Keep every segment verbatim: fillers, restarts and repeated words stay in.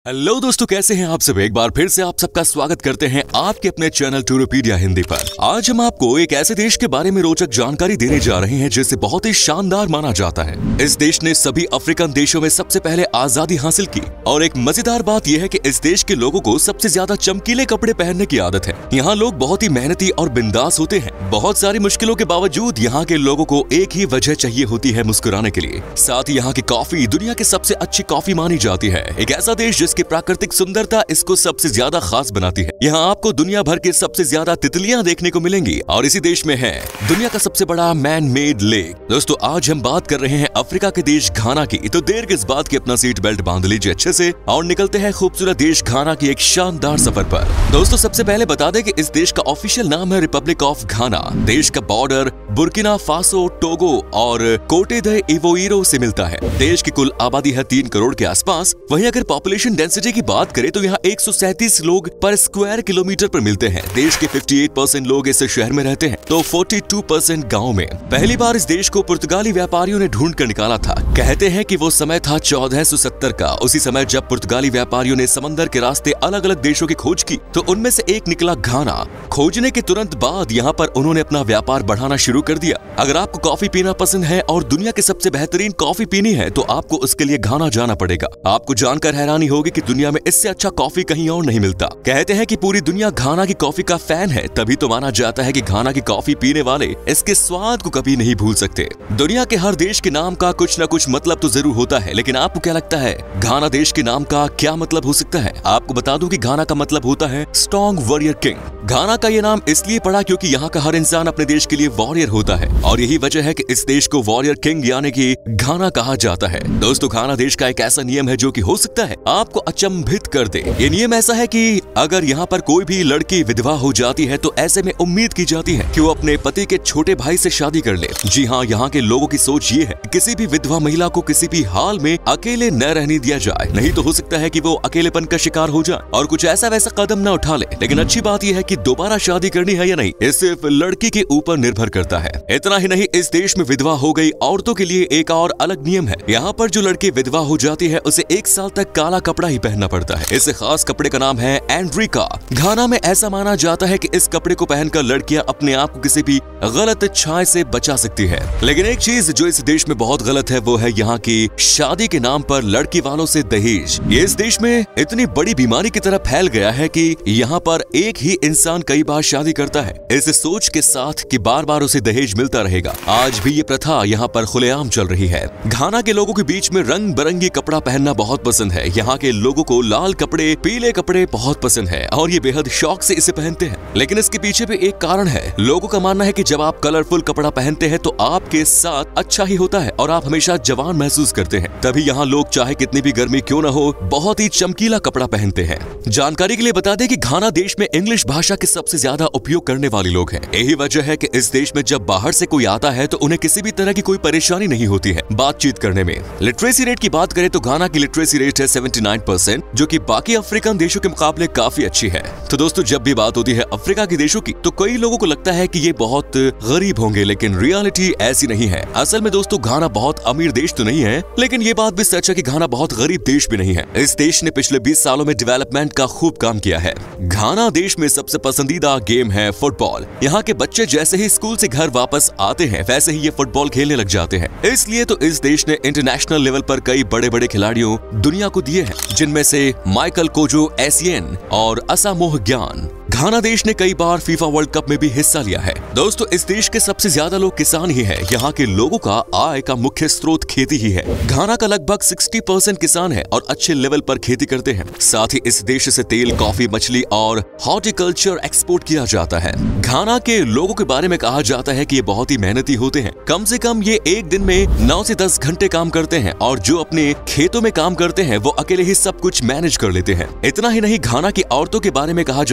Hello दोस्तों, कैसे हैं आप सब। एक बार फिर से आप सबका स्वागत करते हैं आपके अपने चैनल टूरोपीडिया हिंदी पर। आज हम आपको एक ऐसे देश के बारे में रोचक जानकारी देने जा रहे हैं जिसे बहुत ही शानदार माना जाता है। इस देश ने सभी अफ्रीकन देशों में सबसे पहले आजादी हासिल की और एक मजेदार बात यह है कि इस देश के लोगों को सबसे ज्यादा चमकीले कपड़े पहनने की आदत है। यहाँ लोग बहुत ही मेहनती और बिंदास होते हैं। बहुत सारी मुश्किलों के बावजूद यहाँ के लोगों को एक ही वजह चाहिए होती है, मुस्कुराने के लिए। साथ ही यहाँ की कॉफी दुनिया की सबसे अच्छी कॉफी मानी जाती है। एक ऐसा देश की प्राकृतिक सुंदरता इसको सबसे ज्यादा खास बनाती है। यहाँ आपको दुनिया भर के सबसे ज्यादा तितलियां देखने को मिलेंगी और इसी देश में है दुनिया का सबसे बड़ा मैन मेड लेक। दोस्तों, आज हम बात कर रहे हैं अफ्रीका के देश घाना की। तो देर किस बात की, अपना सीट बेल्ट बांध लीजिए अच्छे से और निकलते हैं खूबसूरत देश घाना की एक शानदार सफर पर। दोस्तों, सबसे पहले बता दें कि इस देश का ऑफिशियल नाम है रिपब्लिक ऑफ घाना। देश का बॉर्डर बुर्किना फासो, टोगो और कोटे द इवोइरो से मिलता है। देश की कुल आबादी है तीन करोड़ के आसपास। वहीं अगर पॉपुलेशन डेंसिटी की बात करें तो यहाँ एक सौ सैंतीस लोग पर स्क्वायर किलोमीटर पर मिलते हैं। देश के अट्ठावन परसेंट लोग इस शहर में रहते हैं तो बयालीस परसेंट गाँव में। पहली बार इस देश को पुर्तगाली व्यापारियों ने ढूंढ कर निकाला था। कहते हैं कि वो समय था चौदह सौ सत्तर का। उसी समय जब पुर्तगाली व्यापारियों ने समंदर के रास्ते अलग अलग देशों की खोज की तो उनमें से एक निकला घाना। खोजने के तुरंत बाद यहाँ पर उन्होंने अपना व्यापार बढ़ाना शुरू कर दिया। अगर आपको कॉफी पीना पसंद है और दुनिया के सबसे बेहतरीन कॉफी पीनी है तो आपको उसके लिए घाना जाना पड़ेगा। आपको जानकर हैरानी होगी कि दुनिया में इससे अच्छा कॉफी कहीं और नहीं मिलता। कहते हैं कि पूरी दुनिया घाना की कॉफी का फैन है, तभी तो माना जाता है कि घाना की कॉफी पीने वाले इसके स्वाद को कभी नहीं भूल सकते। दुनिया के हर देश के नाम का कुछ न कुछ मतलब तो जरूर होता है, लेकिन आपको क्या लगता है घाना देश के नाम का क्या मतलब हो सकता है? आपको बता दूं कि घाना का मतलब होता है स्ट्रॉन्ग वॉरियर किंग। घाना का ये नाम इसलिए पड़ा क्योंकि यहाँ का हर इंसान अपने देश के लिए वॉरियर होता है और यही वजह है कि इस देश को वॉरियर किंग यानी कि घाना कहा जाता है। दोस्तों, घाना देश का एक ऐसा नियम है जो कि हो सकता है आपको अचंभित कर दे। ये नियम ऐसा है कि अगर यहाँ पर कोई भी लड़की विधवा हो जाती है तो ऐसे में उम्मीद की जाती है कि वो अपने पति के छोटे भाई से शादी कर ले। जी हाँ, यहाँ के लोगों की सोच ये है किसी भी विधवा महिला को किसी भी हाल में अकेले न रहने दिया जाए, नहीं तो हो सकता है कि वो अकेलेपन का शिकार हो जाए और कुछ ऐसा वैसा कदम न उठा ले। लेकिन अच्छी बात यह है कि दोबारा शादी करनी है या नहीं ये सिर्फ लड़की के ऊपर निर्भर करता है। इतना ही नहीं, इस देश में विधवा हो गई औरतों के लिए एक और अलग नियम है। यहाँ पर जो लड़की विधवा हो जाती है उसे एक साल तक काला कपड़ा ही पहनना पड़ता है। इस खास कपड़े का नाम है एंड्रिका। घाना में ऐसा माना जाता है कि इस कपड़े को पहनकर लड़कियां अपने आप को किसी भी गलत छाया से बचा सकती है। लेकिन एक चीज जो इस देश में बहुत गलत है वो है यहाँ की शादी के नाम पर लड़की वालों से दहेज। ये इस देश में इतनी बड़ी बीमारी की तरह फैल गया है कि यहाँ पर एक ही इंसान कई बार शादी करता है इस सोच के साथ कि बार बार उसे दहेज मिलता रहेगा। आज भी ये प्रथा यहाँ पर खुलेआम चल रही है। घाना के लोगों के बीच में रंग बिरंगी कपड़ा पहनना बहुत पसंद है। यहाँ के लोगों को लाल कपड़े, पीले कपड़े बहुत पसंद है और ये बेहद शौक से इसे पहनते हैं। लेकिन इसके पीछे भी एक कारण है। लोगों का मानना है कि जब आप कलरफुल कपड़ा पहनते हैं तो आपके साथ अच्छा ही होता है और आप हमेशा जवान महसूस करते हैं। तभी यहाँ लोग चाहे कितनी भी गर्मी क्यों न हो बहुत ही चमकीला कपड़ा पहनते हैं। जानकारी के लिए बता दें कि घाना देश में इंग्लिश भाषा के सबसे ज्यादा उपयोग करने वाले लोग हैं। यही वजह है कि इस देश में जब बाहर से कोई आता है तो उन्हें किसी भी तरह की कोई परेशानी नहीं होती है बातचीत करने में। लिटरेसी रेट की बात करें तो घाना की लिटरेसी रेट है उन्यासी परसेंट, जो कि बाकी अफ्रीकन देशों के मुकाबले काफी अच्छी है। तो दोस्तों, जब भी बात होती है अफ्रीका के देशों की तो कई लोगों को लगता है कि ये बहुत गरीब होंगे, लेकिन रियलिटी ऐसी नहीं है। असल में दोस्तों, घाना बहुत अमीर देश तो नहीं है, लेकिन ये बात भी सच है कि घाना बहुत गरीब देश भी नहीं है। इस देश ने पिछले बीस सालों में डेवलपमेंट का खूब काम किया है। घाना देश में सबसे पसंदीदा गेम है फुटबॉल। यहाँ के बच्चे जैसे ही स्कूल से घर वापस आते हैं वैसे ही ये फुटबॉल खेलने लग जाते हैं। इसलिए तो इस देश ने इंटरनेशनल लेवल पर कई बड़े बड़े खिलाड़ियों दुनिया को दिए हैं, जिनमें से माइकल कोजो एसियन और असामोह ज्ञान। घाना देश ने कई बार फीफा वर्ल्ड कप में भी हिस्सा लिया है। दोस्तों, इस देश के सबसे ज्यादा लोग किसान ही हैं। यहाँ के लोगों का आय का मुख्य स्रोत खेती ही है। घाना का लगभग साठ परसेंट किसान है और अच्छे लेवल पर खेती करते हैं। साथ ही इस देश से तेल, कॉफी, मछली और हॉर्टिकल्चर एक्सपोर्ट किया जाता है। घाना के लोगों के बारे में कहा जाता है कि ये बहुत ही मेहनती होते हैं। कम से कम ये एक दिन में नौ से दस घंटे काम करते हैं और जो अपने खेतों में काम करते हैं वो अकेले ही सब कुछ मैनेज कर लेते हैं। इतना ही नहीं, घाना की औरतों के बारे में कहा जाता है कि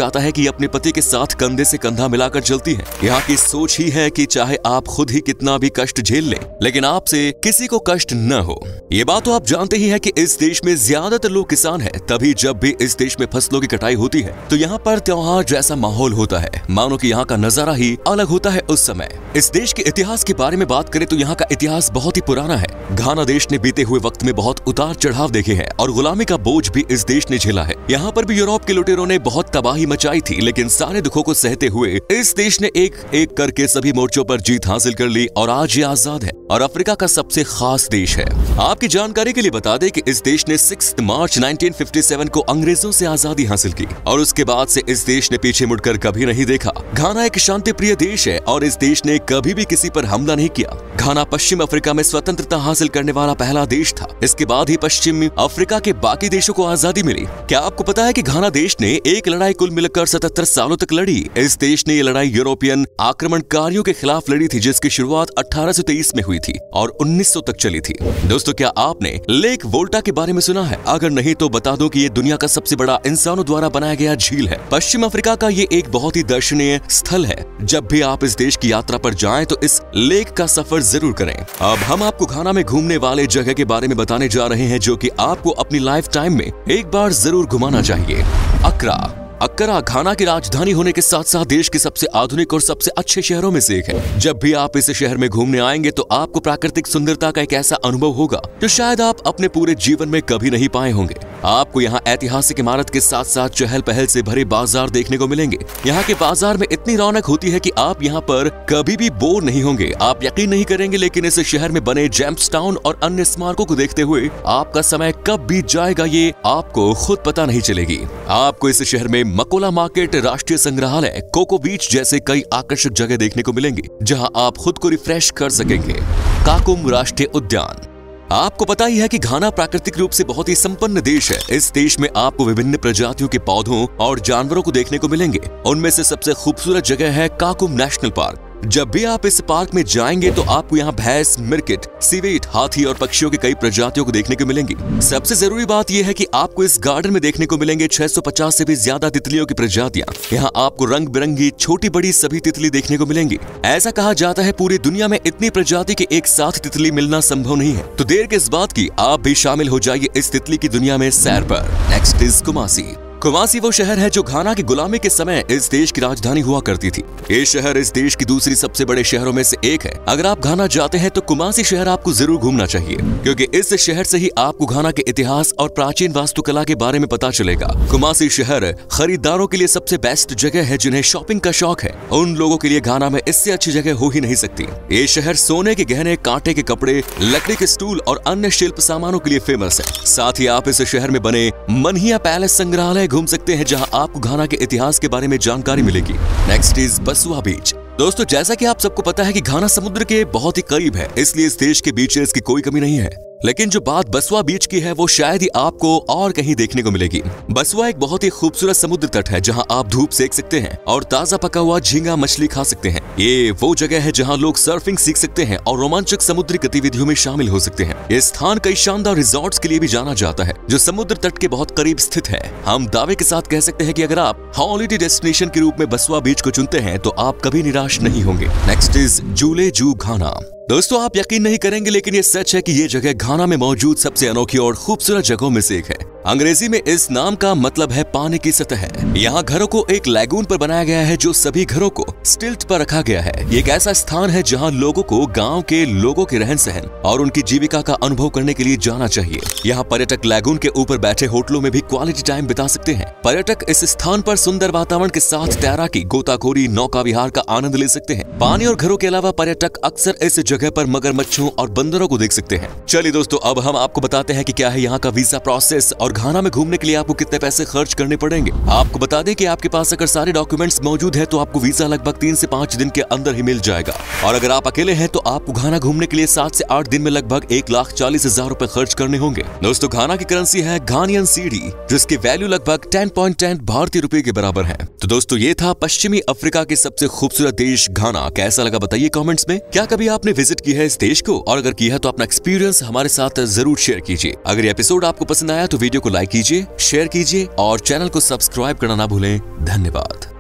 लड़की अपने पति के साथ कंधे से कंधा मिलाकर चलती है। यहाँ की सोच ही है कि चाहे आप खुद ही कितना भी कष्ट झेल लें, लेकिन आपसे किसी को कष्ट न हो। ये बात तो आप जानते ही हैं कि इस देश में ज्यादातर लोग किसान हैं, तभी जब भी इस देश में फसलों की कटाई होती है तो यहाँ पर त्योहार जैसा माहौल होता है, मानो कि यहाँ का नजारा ही अलग होता है उस समय। इस देश के इतिहास के बारे में बात करें तो यहाँ का इतिहास बहुत ही पुराना है। घाना देश ने बीते हुए वक्त में बहुत उतार चढ़ाव देखे हैं और गुलामी का बोझ भी इस देश ने झेला है। यहाँ पर भी यूरोप के लुटेरों ने बहुत तबाही मचाई थी, लेकिन सारे दुखों को सहते हुए इस देश ने एक एक करके सभी मोर्चों पर जीत हासिल कर ली और आज ये आजाद है और अफ्रीका का सबसे खास देश है। आपकी जानकारी के लिए बता दें कि इस देश ने छह मार्च उन्नीस सौ सत्तावन को अंग्रेजों से आजादी हासिल की और उसके बाद से इस देश ने पीछे मुड़कर कभी नहीं देखा। घाना एक शांति प्रिय देश है और इस देश ने कभी भी किसी पर हमला नहीं किया। घाना पश्चिम अफ्रीका में स्वतंत्रता हासिल करने वाला पहला देश था। इसके बाद ही पश्चिमी अफ्रीका के बाकी देशों को आजादी मिली। क्या आपको पता है कि घाना देश ने एक लड़ाई कुल मिलकर सतहत्तर सालों तक लड़ी। इस देश ने ये लड़ाई यूरोपियन आक्रमणकारियों के खिलाफ लड़ी थी, जिसकी शुरुआत अठारह सौ तेईस में हुई थी और उन्नीस सौ तक चली थी। दोस्तों, क्या आपने लेक वोल्टा के बारे में सुना है? अगर नहीं तो बता दो कि ये दुनिया का सबसे बड़ा इंसानों द्वारा बनाया गया झील है। पश्चिम अफ्रीका का ये एक बहुत ही दर्शनीय स्थल है। जब भी आप इस देश की यात्रा पर जाएं तो इस लेक का सफर जरूर करें। अब हम आपको घाना में घूमने वाले जगह के बारे में बताने जा रहे हैं जो कि आपको अपनी लाइफ टाइम में एक बार जरूर घुमाना चाहिए। अक्रा अक्रा घाना की राजधानी होने के साथ साथ देश के सबसे आधुनिक और सबसे अच्छे शहरों में से एक है। जब भी आप इस शहर में घूमने आएंगे तो आपको प्राकृतिक सुंदरता का एक ऐसा अनुभव होगा जो शायद आप अपने पूरे जीवन में कभी नहीं पाए होंगे। आपको यहाँ ऐतिहासिक इमारत के साथ साथ चहल पहल से भरे बाजार देखने को मिलेंगे। यहाँ के बाजार में इतनी रौनक होती है कि आप यहाँ पर कभी भी बोर नहीं होंगे। आप यकीन नहीं करेंगे, लेकिन इस शहर में बने जेम्स टाउन और अन्य स्मारकों को देखते हुए आपका समय कब बीत जाएगा ये आपको खुद पता नहीं चलेगी। आपको इस शहर में मकोला मार्केट, राष्ट्रीय संग्रहालय, कोको बीच जैसे कई आकर्षक जगह देखने को मिलेंगे जहां आप खुद को रिफ्रेश कर सकेंगे। काकुम राष्ट्रीय उद्यान। आपको पता ही है कि घाना प्राकृतिक रूप से बहुत ही संपन्न देश है। इस देश में आपको विभिन्न प्रजातियों के पौधों और जानवरों को देखने को मिलेंगे। उनमें से सबसे खूबसूरत जगह है काकुम नेशनल पार्क। जब भी आप इस पार्क में जाएंगे तो आपको यहाँ भैंस, मिर्किट, सिवेट, हाथी और पक्षियों की कई प्रजातियों को देखने को मिलेंगी। सबसे जरूरी बात यह है कि आपको इस गार्डन में देखने को मिलेंगे छह सौ पचास से भी ज्यादा तितलियों की प्रजातियां। यहाँ आपको रंग बिरंगी छोटी बड़ी सभी तितली देखने को मिलेंगी। ऐसा कहा जाता है पूरी दुनिया में इतनी प्रजाति के एक साथ तितली मिलना संभव नहीं है। तो देर किस बात की, आप भी शामिल हो जाइए इस तितली की दुनिया में सैर पर। Next is कुमासी। कुमासी वो शहर है जो घाना की गुलामी के समय इस देश की राजधानी हुआ करती थी। ये शहर इस देश की दूसरी सबसे बड़े शहरों में से एक है। अगर आप घाना जाते हैं तो कुमासी शहर आपको जरूर घूमना चाहिए, क्योंकि इस शहर से ही आपको घाना के इतिहास और प्राचीन वास्तुकला के बारे में पता चलेगा। कुमासी शहर खरीदारों के लिए सबसे बेस्ट जगह है जिन्हें शॉपिंग का शौक है। उन लोगों के लिए घाना में इससे अच्छी जगह हो ही नहीं सकती। ये शहर सोने के गहने, कांटे के कपड़े, लकड़ी के स्टूल और अन्य शिल्प सामानों के लिए फेमस है। साथ ही आप इस शहर में बने मनहिया पैलेस संग्रहालय घूम सकते हैं, जहां आपको घाना के इतिहास के बारे में जानकारी मिलेगी। Next is Basua beach. दोस्तों, जैसा कि आप सबको पता है कि घाना समुद्र के बहुत ही करीब है, इसलिए इस देश के बीचेस की कोई कमी नहीं है। लेकिन जो बात बसुआ बीच की है वो शायद ही आपको और कहीं देखने को मिलेगी। बसुआ एक बहुत ही खूबसूरत समुद्र तट है जहां आप धूप सेक सकते हैं और ताजा पका हुआ झींगा मछली खा सकते हैं। ये वो जगह है जहां लोग सर्फिंग सीख सकते हैं और रोमांचक समुद्री गतिविधियों में शामिल हो सकते हैं। ये स्थान कई शानदार रिजॉर्ट्स के लिए भी जाना जाता है जो समुद्र तट के बहुत करीब स्थित है। हम दावे के साथ कह सकते हैं कि अगर आप हॉलिडे डेस्टिनेशन के रूप में बसुआ बीच को चुनते हैं तो आप कभी निराश नहीं होंगे। नेक्स्ट इज जूले जू घाना। दोस्तों, आप यकीन नहीं करेंगे, लेकिन ये सच है कि ये जगह घाना में मौजूद सबसे अनोखी और खूबसूरत जगहों में से एक है। अंग्रेजी में इस नाम का मतलब है पानी की सतह। यहाँ घरों को एक लैगून पर बनाया गया है जो सभी घरों को स्टिल्ट पर रखा गया है। ये एक ऐसा स्थान है जहाँ लोगों को गांव के लोगों के रहन सहन और उनकी जीविका का अनुभव करने के लिए जाना चाहिए। यहाँ पर्यटक लैगून के ऊपर बैठे होटलों में भी क्वालिटी टाइम बिता सकते हैं। पर्यटक इस स्थान पर सुंदर वातावरण के साथ तैराकी, गोताखोरी, नौका विहार का आनंद ले सकते हैं। पानी और घरों के अलावा पर्यटक अक्सर इस जगह पर मगरमच्छों और बंदरों को देख सकते हैं। चलिए दोस्तों, अब हम आपको बताते हैं कि क्या है यहाँ का वीजा प्रोसेस और घाना में घूमने के लिए आपको कितने पैसे खर्च करने पड़ेंगे। आपको बता दें कि आपके पास अगर सारे डॉक्यूमेंट्स मौजूद है तो आपको वीजा लगभग तीन से पाँच दिन के अंदर ही मिल जाएगा। और अगर आप अकेले हैं तो आपको घाना घूमने के लिए सात से आठ दिन में लगभग एक लाख चालीस हजार रूपए खर्च करने होंगे। दोस्तों, घाना की करेंसी है घानियन सीडी, जिसकी वैल्यू लगभग टेन पॉइंट टेन भारतीय रुपए के बराबर है। तो दोस्तों, ये था पश्चिमी अफ्रीका के सबसे खूबसूरत देश घाना। कैसा लगा बताइए कमेंट्स में। क्या कभी आपने विजिट की है इस देश को, और अगर किया है तो अपना एक्सपीरियंस हमारे साथ जरूर शेयर कीजिए। अगर ये एपिसोड आपको पसंद आया तो वीडियो को लाइक कीजिए, शेयर कीजिए और चैनल को सब्सक्राइब करना ना भूलें। धन्यवाद।